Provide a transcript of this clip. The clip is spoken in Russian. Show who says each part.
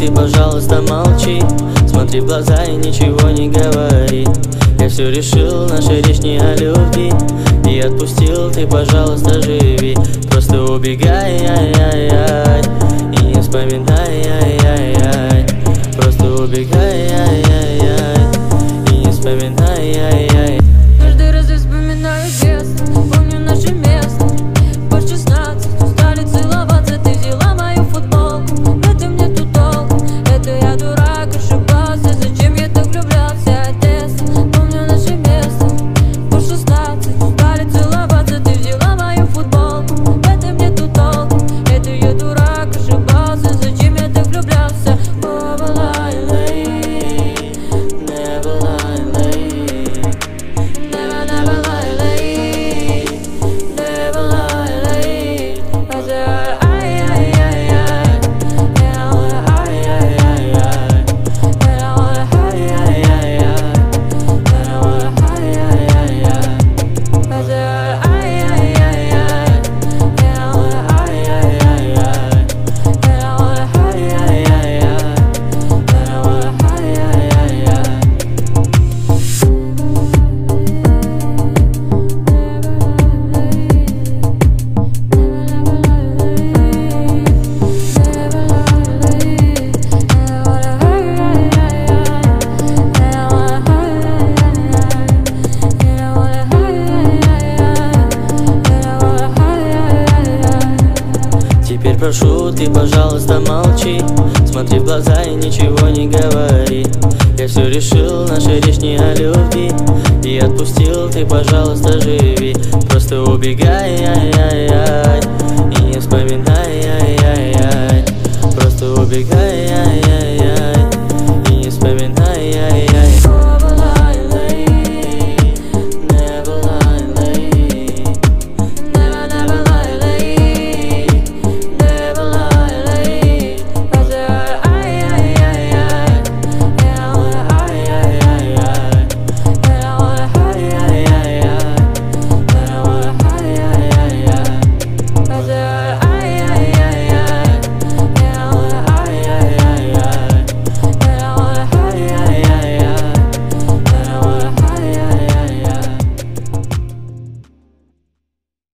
Speaker 1: ты, пожалуйста, молчи. Смотри в глаза и ничего не говори. Я все решил, наша речь не о любви. И отпустил, ты, пожалуйста, живи. Просто убегай, ай-яй-яй, и не вспоминай, ай-яй-яй. Просто убегай, ай-яй-яй, и не вспоминай, ай-яй.
Speaker 2: Каждый раз я вспоминаю детство, помню наше место. По 16 устали целоваться, ты взяла мою футболку. В этом нету толку, это я дурак, ошибался. Зачем я так влюблялся, Одесса? Помню наше место. По 16 устали целоваться, ты взяла мою футболку. В этом нету толку, это я дурак, ошибался. Зачем я так влюблялся?
Speaker 1: Never lie, never lie, never, never lie, never lie.
Speaker 2: I said, ay, ay, ay, ay, and I wanna, ay, ay, ay, ay, and I wanna, ay, ay, ay, ay, and I wanna, ay, ay, ay, ay. I said, ay, ay, ay, ay, and I wanna, ay, ay, ay, ay, and I wanna, ay, ay, ay, ay, and I wanna, ay, ay, ay, ay.
Speaker 1: Теперь прошу, ты, пожалуйста, молчи. Смотри в глаза и ничего не говори. Я все решил, наша речь не о любви. И отпустил, ты, пожалуйста, живи. Просто убегай, ай-яй-яй, и не вспоминай, ай-яй-яй. Просто убегай, ай-яй-яй, и не вспоминай, ай-яй.